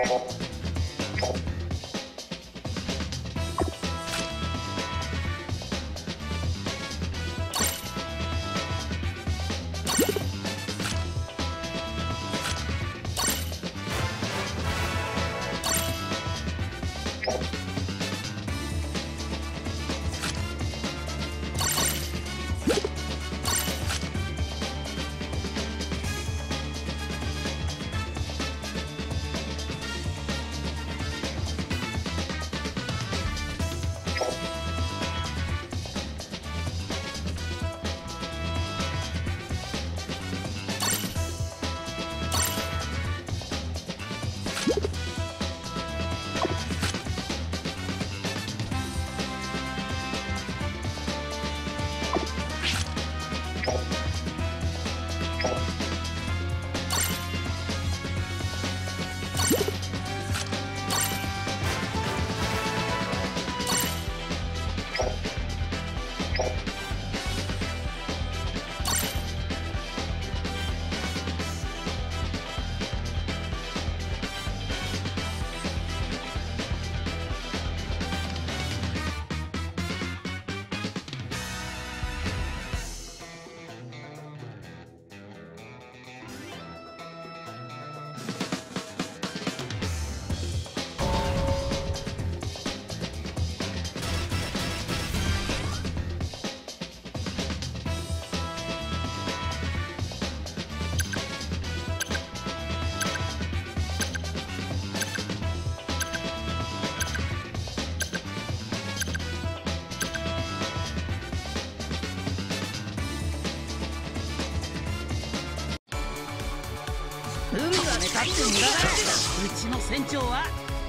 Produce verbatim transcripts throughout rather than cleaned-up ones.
海はね立って無駄だ。うちの船長は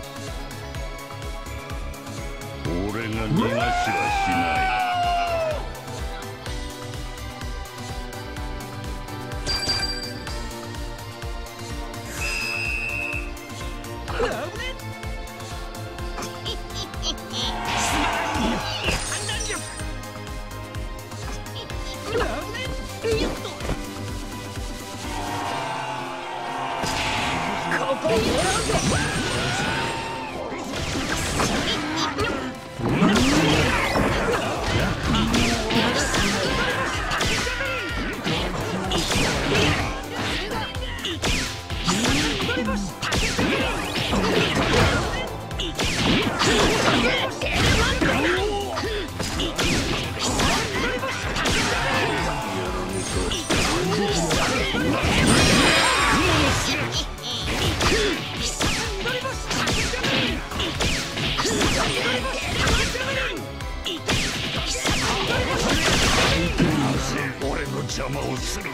俺が逃がしはしない。俺の邪魔をする。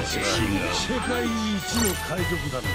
私が世界一の海賊団だ。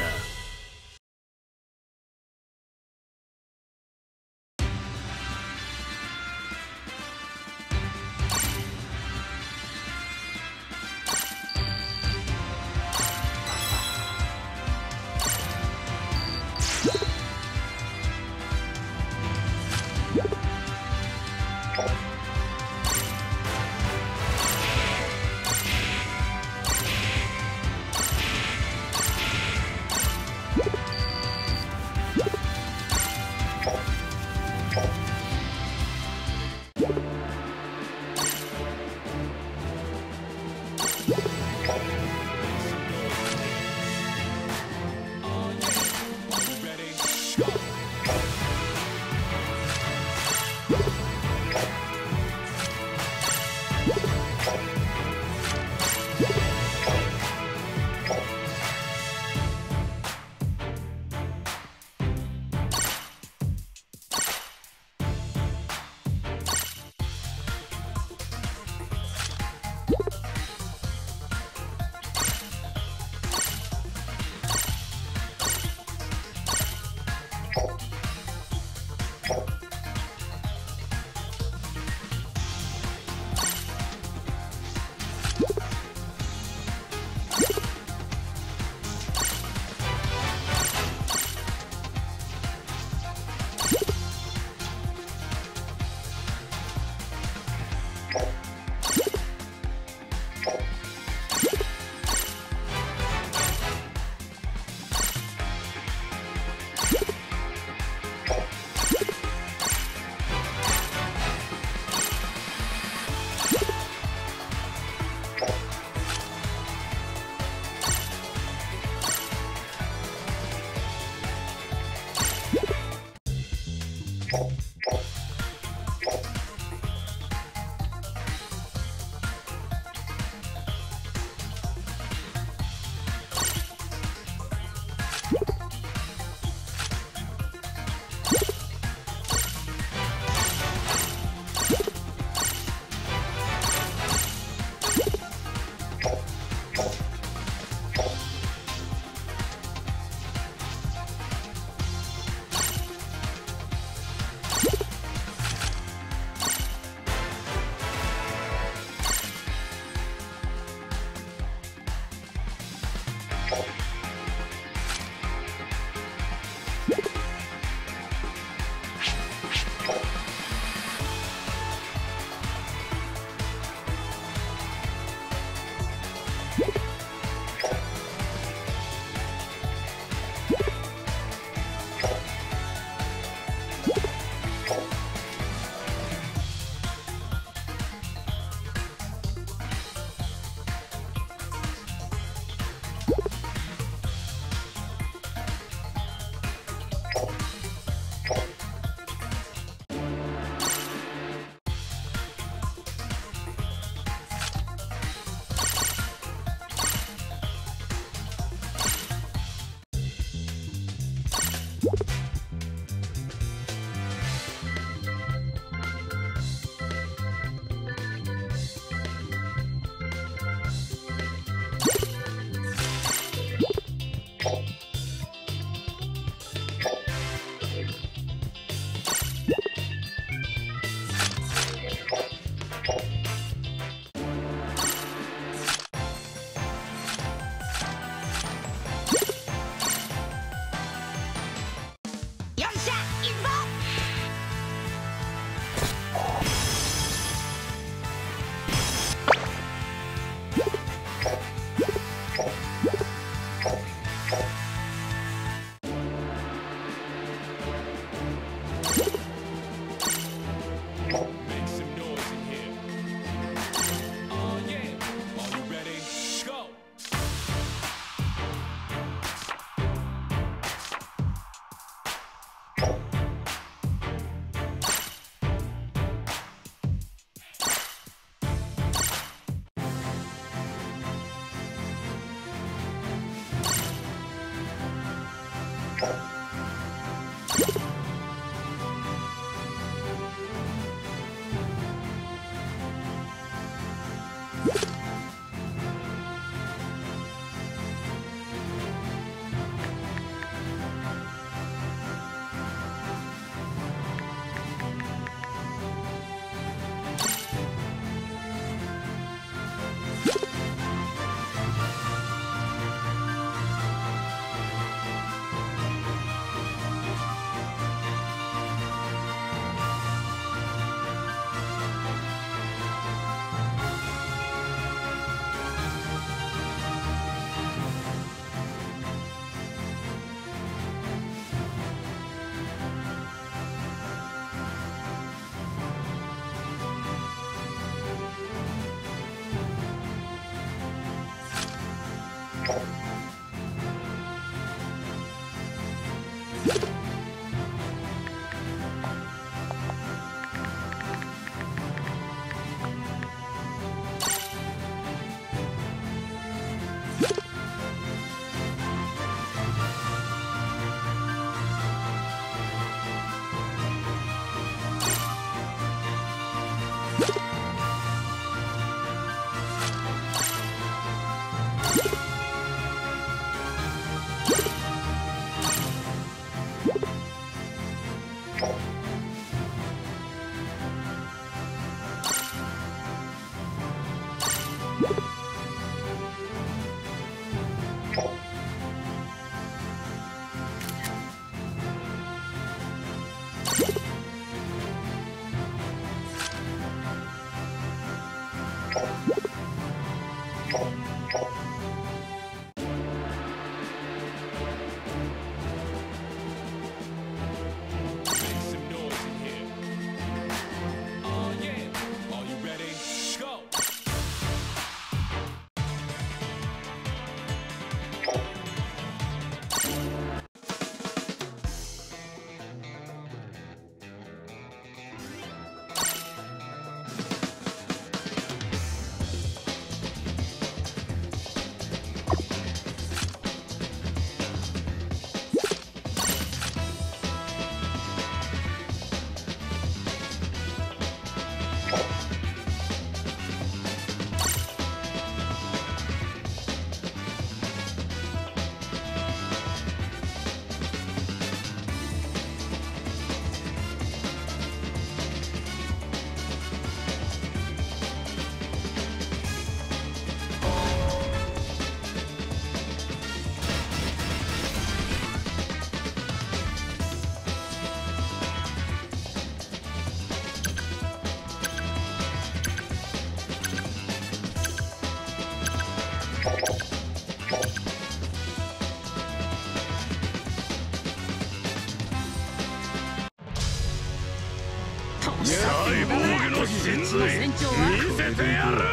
サイボーグの真髄見せてやる。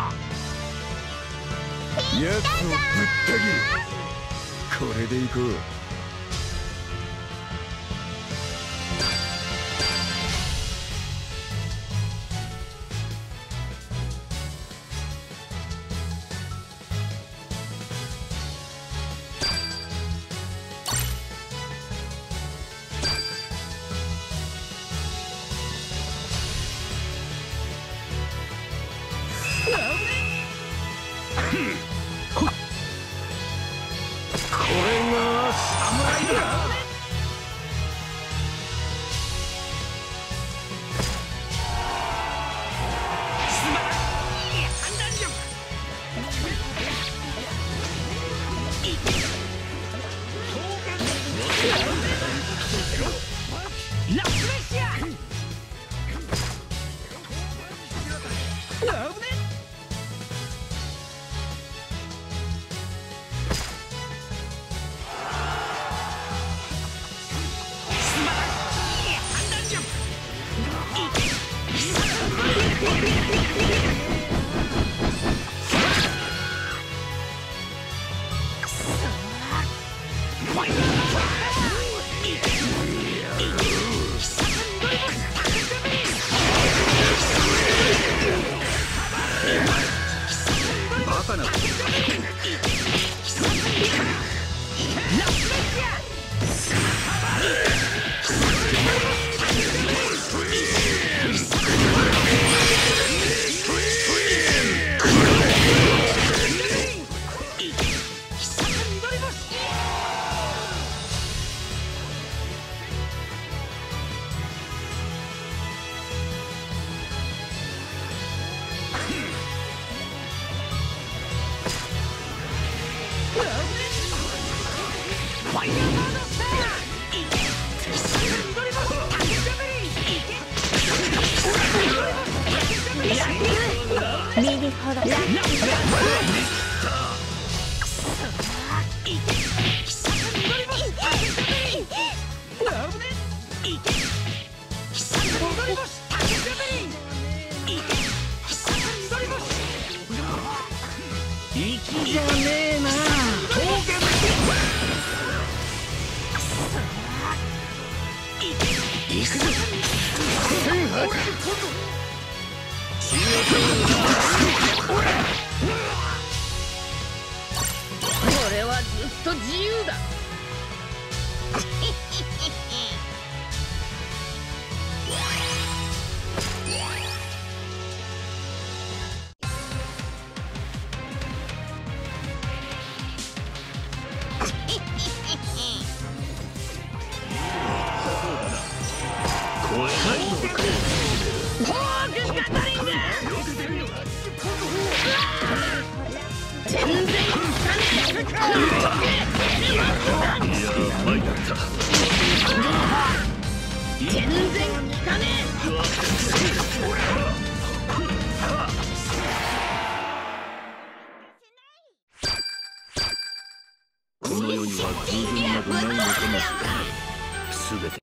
やつをぶった切る。これでいこう。 俺はずっと自由だ。 この世には偶然などないのかもしれない。すべて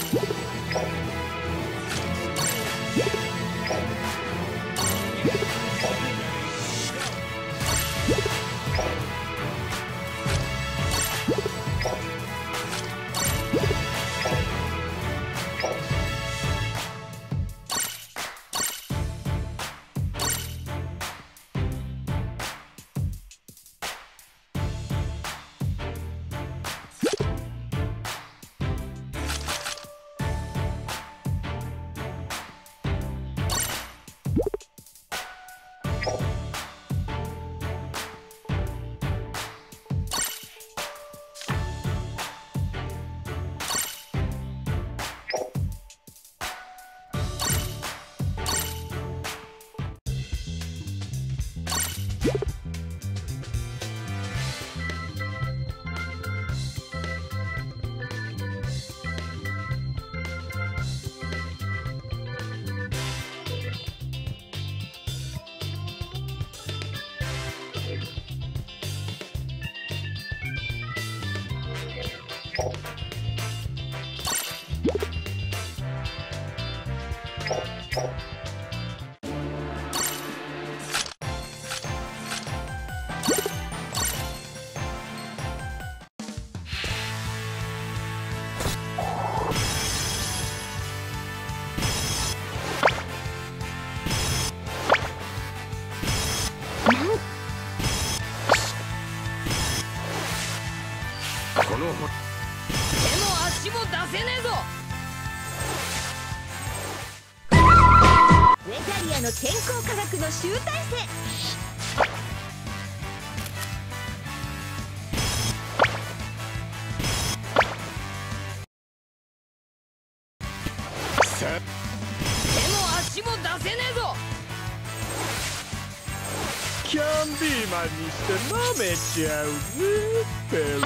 この手も足も出せねえぞ。 ウェザリアの健康科学の集大成。 手も足も出せねえぞ。 キャンディーマンにして舐めちゃうぜペル。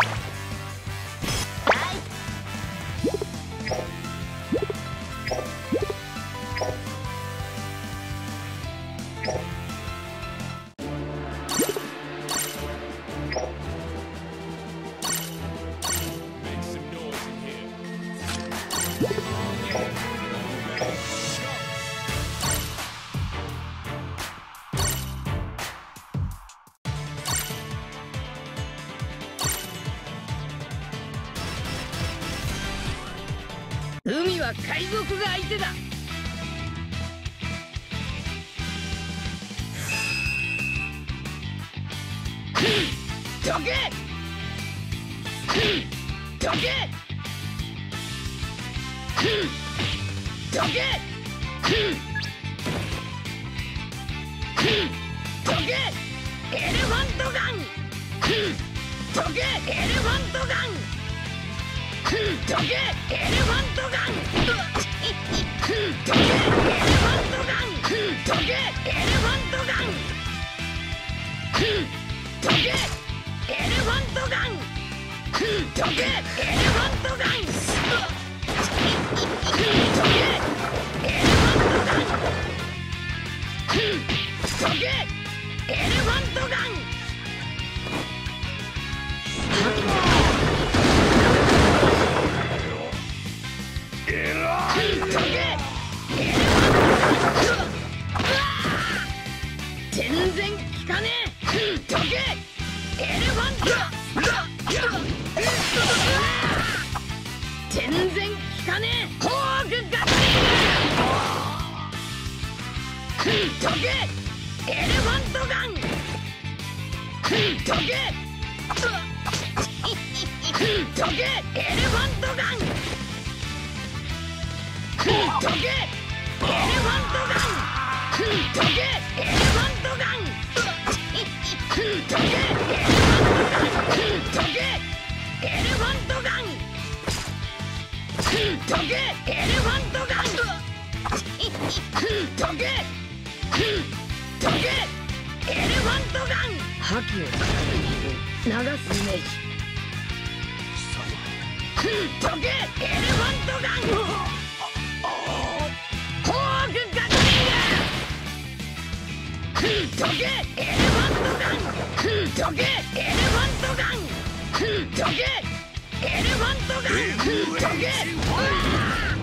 海は海賊が相手だ。どけどけどけどけエレファントガンどけエレファントガンどけエレファントガンどけエレファントガンどけエレファントガンどけエレファントガンどけエレファントガンどけエレファントガンどけエレファントガン全然効かねえ。どけエレファント全然効かねえ。ホークガッツリングどけエレファントガンどけどけエレファントガンどけエレファントガンどけエレファントガンどけエレファントガンどけエレファントガンどけどけエレファントガン覇気を流すイメージどけエレファントガンホークガッツリングどけエレファントガンどけエレファントガンどけエレファントガンどけ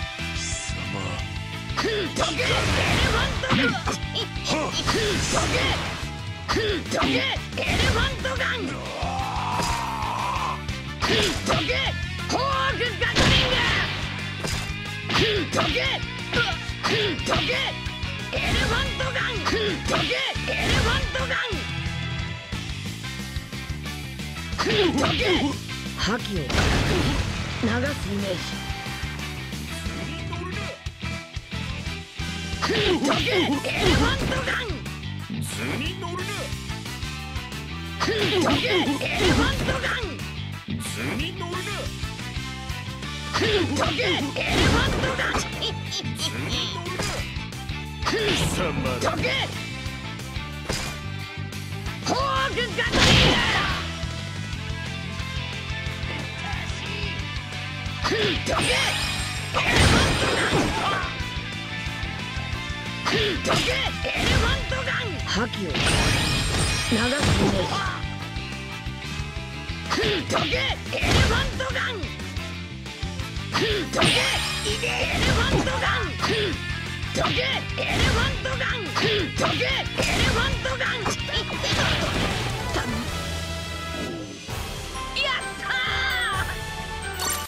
トゲエレファントガントゲトゲエレファントガントゲホークガトリングトゲトゲエレファントガントゲエレファントガントゲ覇気を流すイメージトゲエレファントガン図に乗るなトゲエレファントガン図に乗るなトゲエレファントガン貴様トゲホークガトリングトゲエレファントガントゲエレファントガン覇気を流すイメージトゲエレファントガントゲエレファントガントどけエレファントガン。どけエレファントガン。やったー。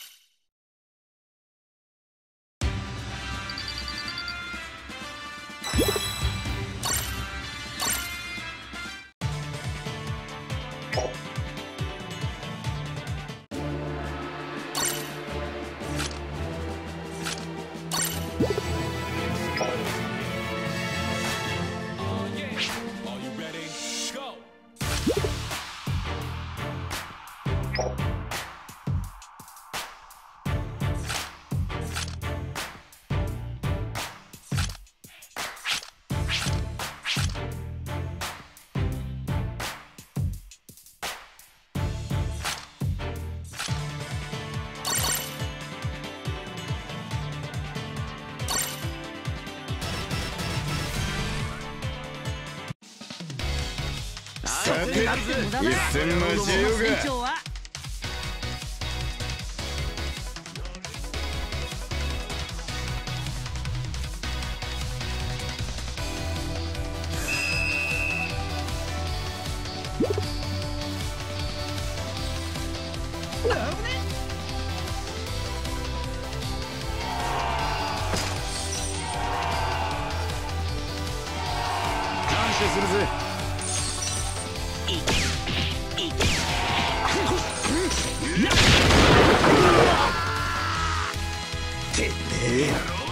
さて一戦交えようが。感謝するぜ。てめえ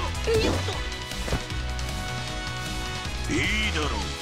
いいだろう。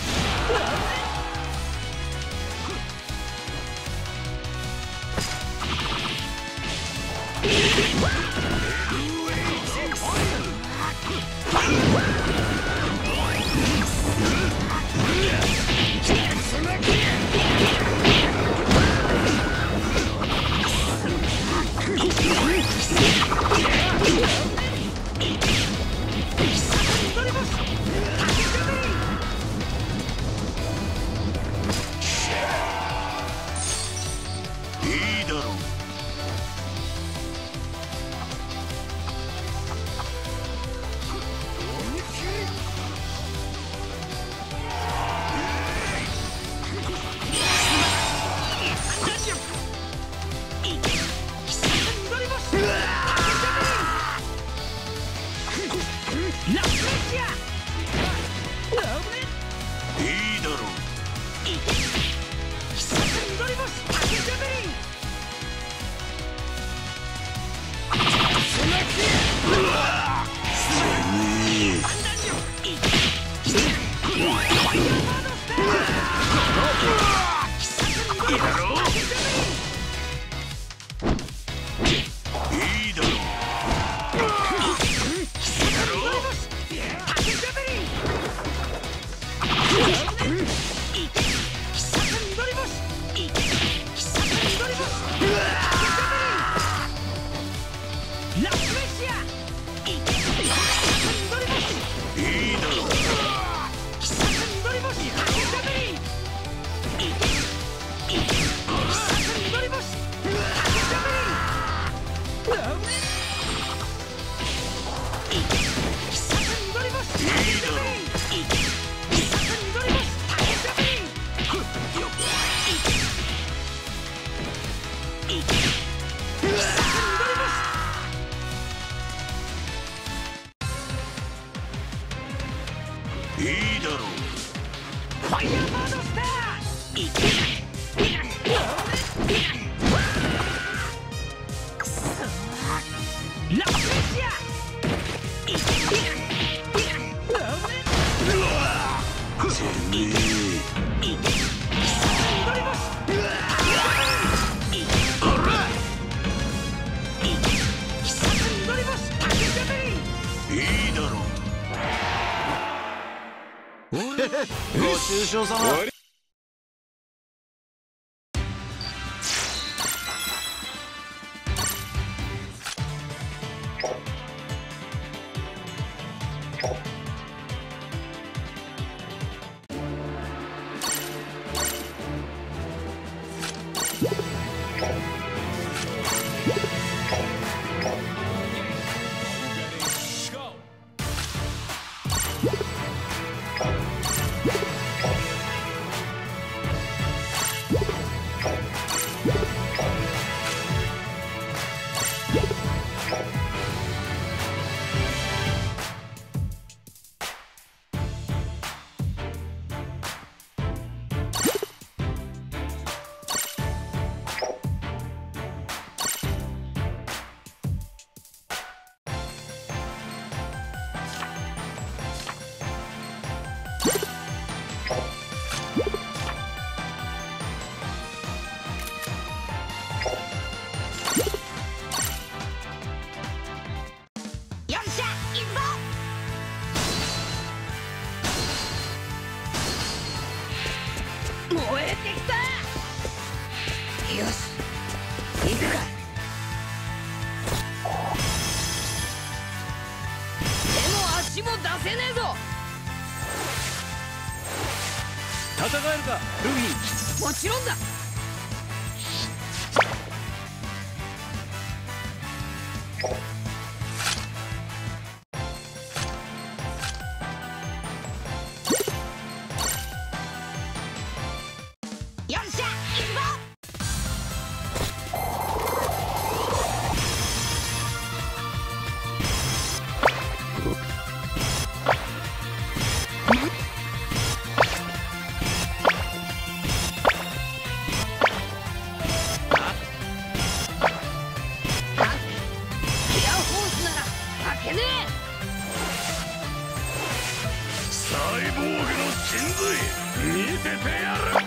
いいだろう。ファイヤーバードスター。くそー。ラフレシア。てめえ。いいだろう。ご愁傷様。 よっしゃ行くぞ。燃えてきた。よし行くか。手も足も出せねえぞ。 戦えるかルフィ。 もちろんだ。よっしゃ行くぞ。 サイボーグの神髄見せてやる。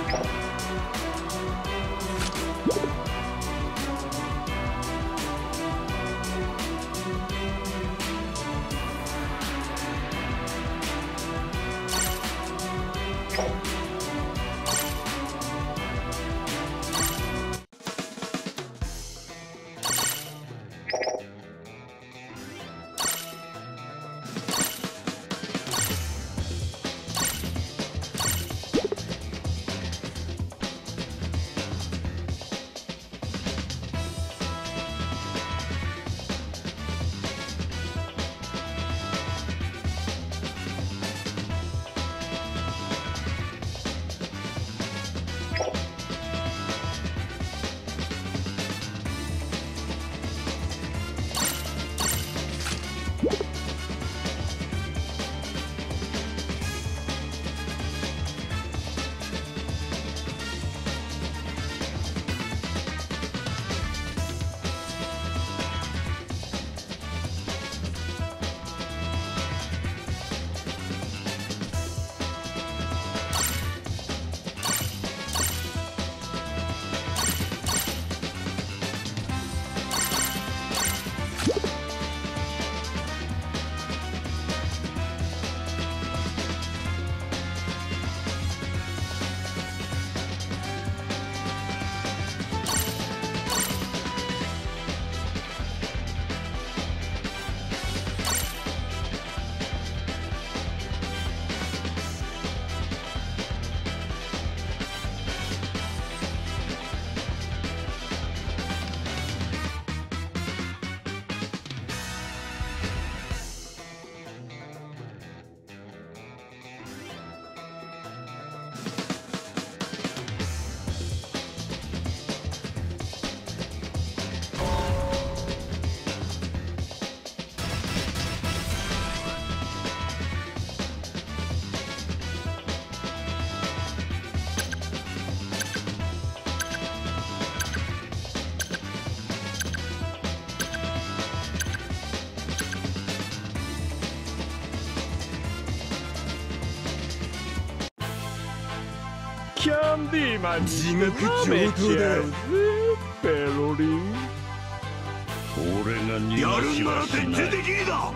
キャンディーマン地獄上等だ。ペロリン。 俺が逃がしはしない。やるなら徹底的にだ。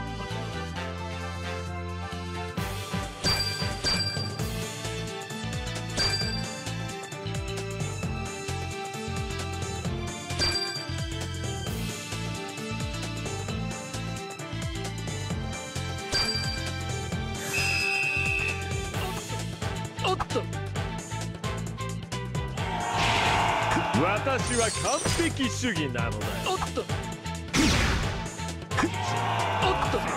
おっと。私は完璧主義なのだ。おっと。おっと。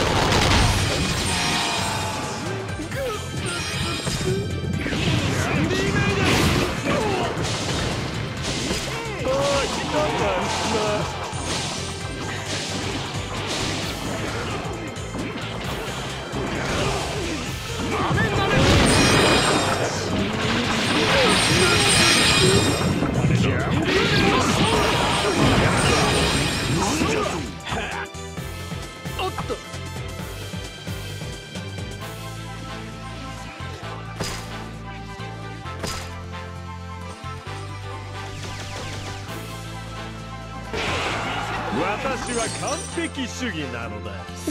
私は完璧主義なのだ。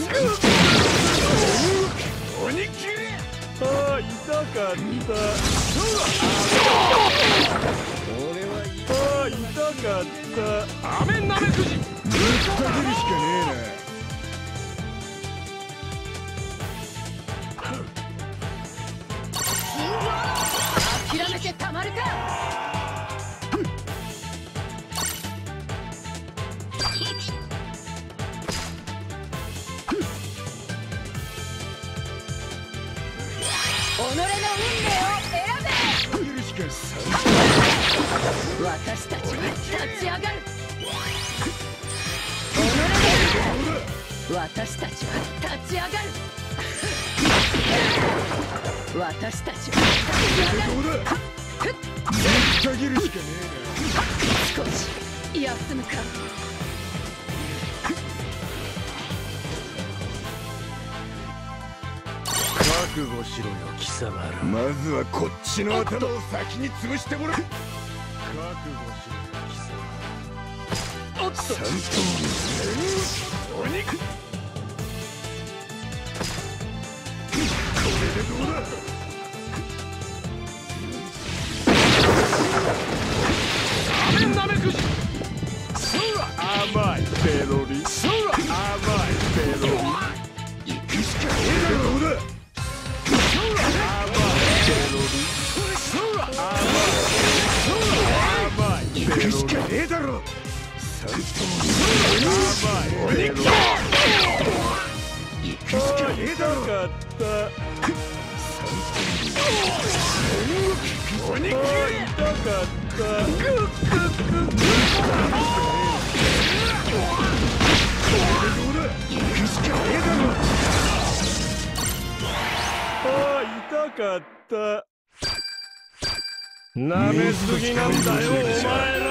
鬼切れ。ああ、痛かった。俺はああ、痛かった。雨なめくじ。ぶった切るしかね諦めてたまるか。己の運命を選べ。私たちは立ち上がる。己の私たちは立ち上がる。私たちは立ち上がる。 たぎるしかね少し休むか。 か覚悟しろよ貴様ら。 まずはこっちの頭を先に潰してもらう。 覚悟しろよ貴様。おっと三頭お肉。これでどうだ。 アメナメクジ。そら甘いペロリ。そら甘いペロリ。 行くしかねえだろ。どうだ。 そら甘いペロリ。そら甘い。そら甘いペロリ。 行くしかねえだろ。三頭甘いペロリ。 行くしかねえだろ。 かった。 お肉。 痛かった。 行くしかねえだろ。 ああ、痛かった。なめすぎなんだよ、お前ら。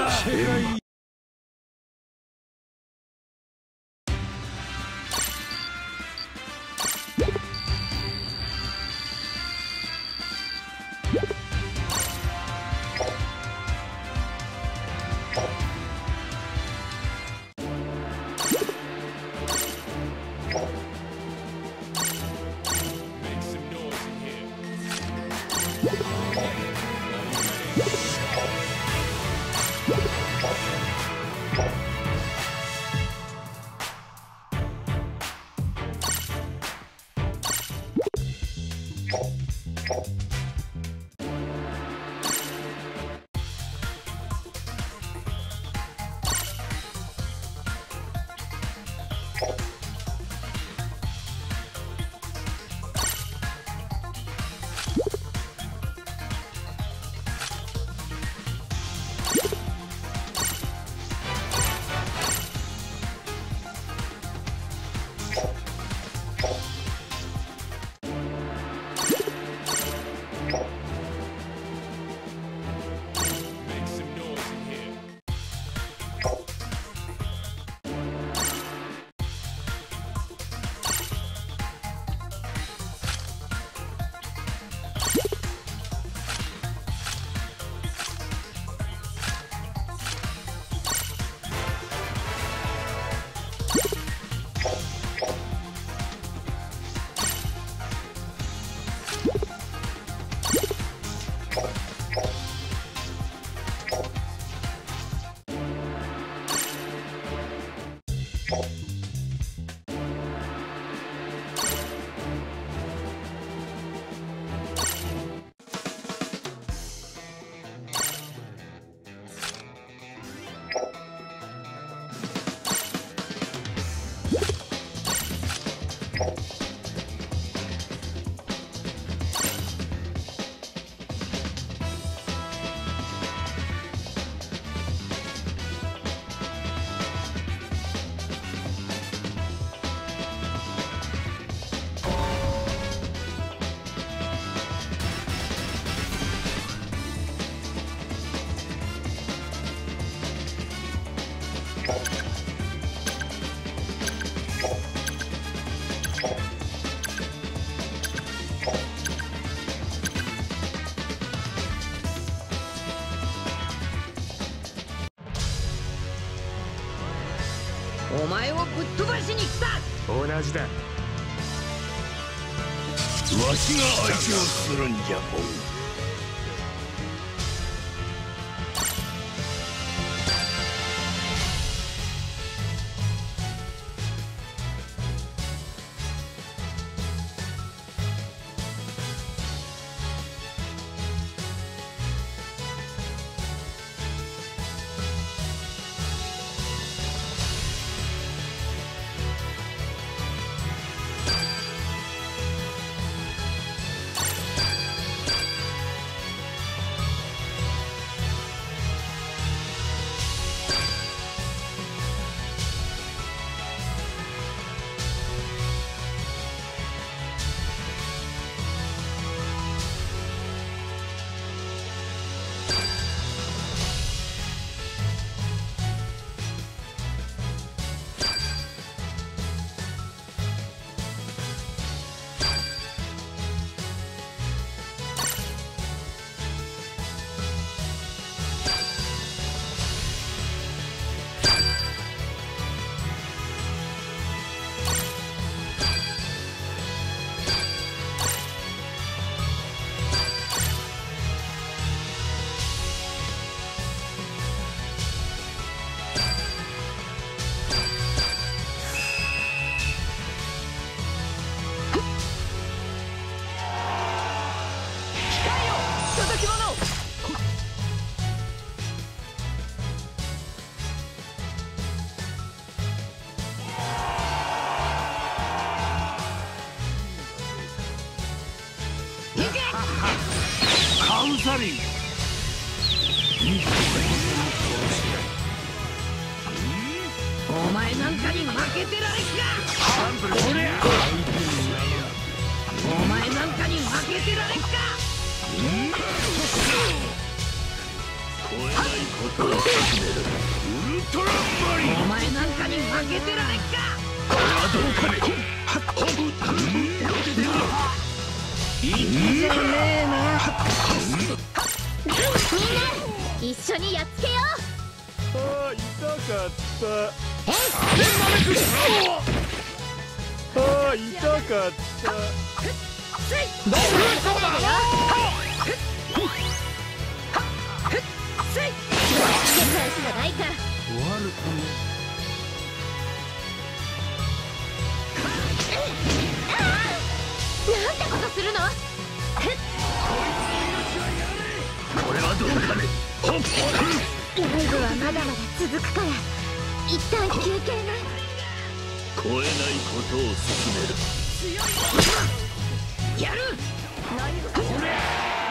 お前をぶっ飛ばしに来た。 同じだ。 わしが相手をするんじゃもん。 お前なんかに負けてられっか。 サンプルこれや。 お前なんかに負けてられっか。 超えないことを始める。ウルトラマリン。 お前なんかに負けてられっか。 これはどうかね。はっほっいいじゃねえな。 みんな一緒にやっつけよう。 ああ、痛かった。 えああ、痛かった。 いでもそうだよ。付け返しがないから。 終わるため。 なんてことするの。 これはどうかね。ほっライブはまだまだ続くから一旦休憩ね。 超えないことを進める。 やる。 これ